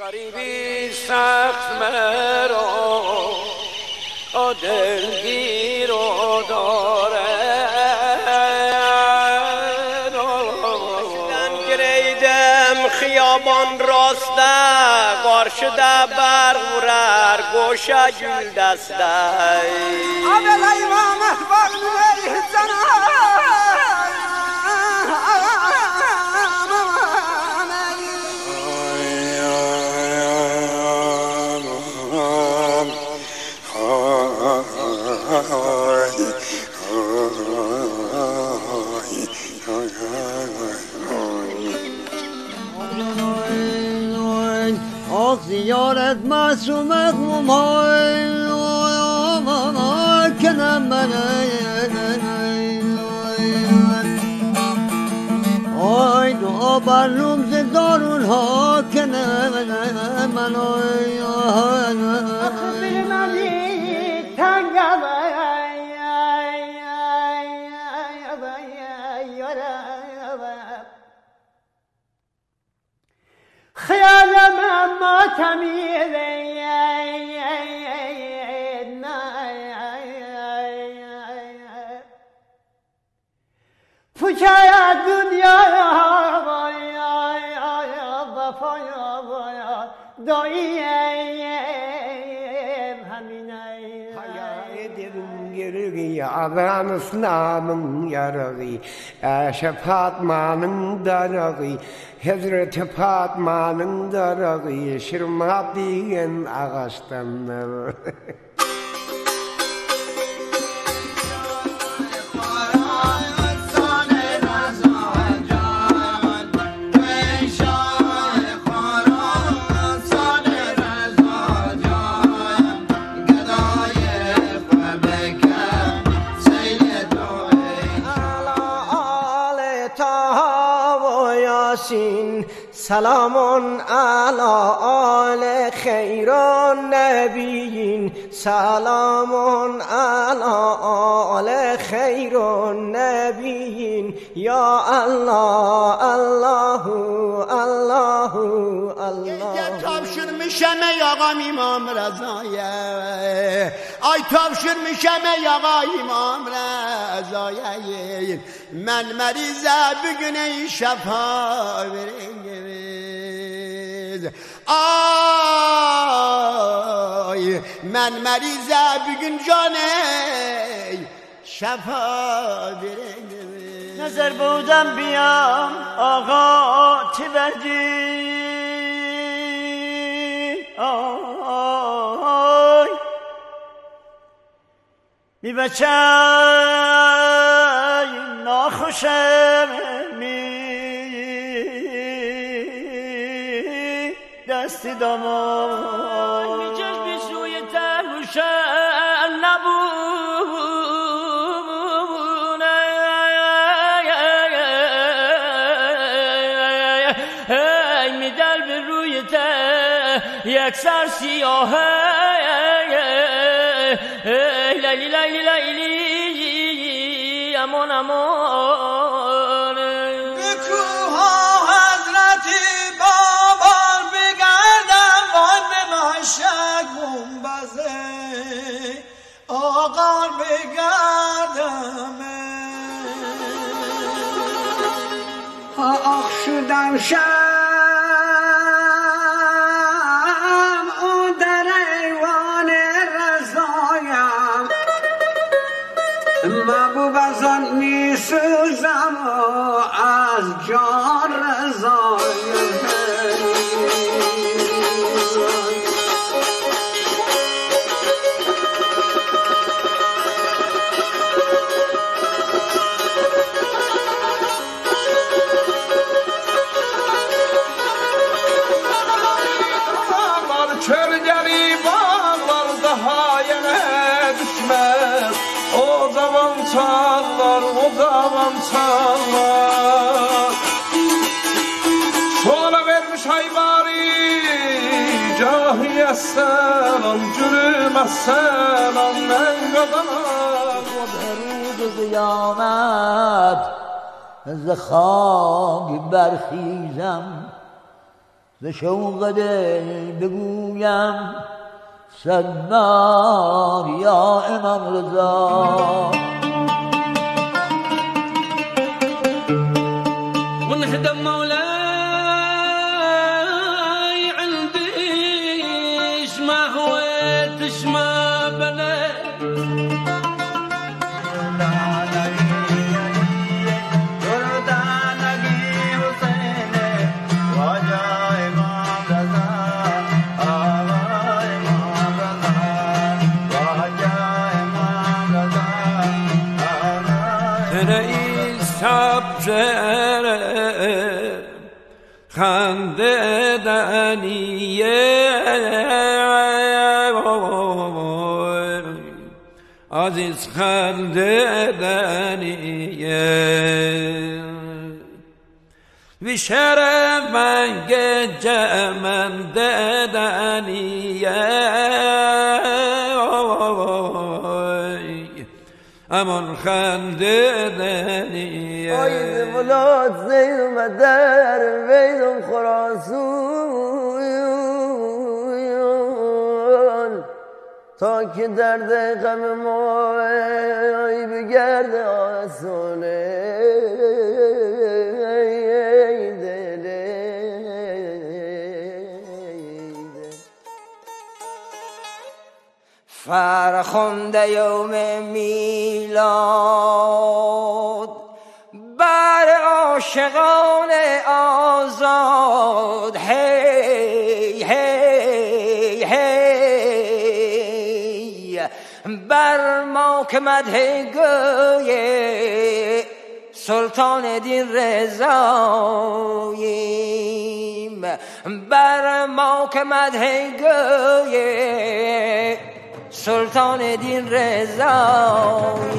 غریبی سخت مرا دلگیر و داره گریدم خیابان راسته غار شده برغورر گوشه گل دسته عبلای مامت بغلی زنه زیارت معصومت ممای کنم من آی دعا بر رمز دارون ها کنم من اخبر منی تنگم خیالم ماتمیه فکر دنیا داییم همینه دلم گرگی آدم اسلامم یارگی شفاعت مانم دارگی حضرت فاطمه‌نın darığı şirmadiyen ağaçtanlar سلام علی آل خیران نبیین سلام علی آل خیران نبیین یا الله الله الله الله tavşırmışam ey ağam İmam Reza'ya ay tavşırmışam ey ağa İmam Reza'ya men merize bugün ey şefa verin ay men merize bugün can ey şefa verin نظر بودم بیام آقا چه بردی آی بی بچه ناخوشم می دستی داماد می چشمی سوی تهوشم نبونه ای می دل به روی ته یک سر سیاهه لیلی لیلی لیلی امان امان بکوها حضرتی بابار بگردم وای به مشک گنبزه آقار بگردم آخ شدم شم او در ایوان رضایم محبوب از آن می سوزم از جان رضایم çallar, o zaman çallar. Sonra vermiş haybari, cahiye selam, cürüme selam, men kadanar. و به روز قیامت ز خاک برخیزم ز شوق دل بگویم صد بار یا امام رضا ونهدم مولاي عنديش ما هويتش ما بنيت خنده دنیه عزیز خنده دنیه وی شرف من گنجه من دنیه امان خنده دنیه آید ولاد زیدم در ویدم خراسون تا که درد غم ما بگرد آسونه فرخنده یوم میلاد بر عاشقان آزاد هی هی هی بر ما که مدح گوی سلطان دین رضاییم بر ما که مدح گوی سلطان دین رضا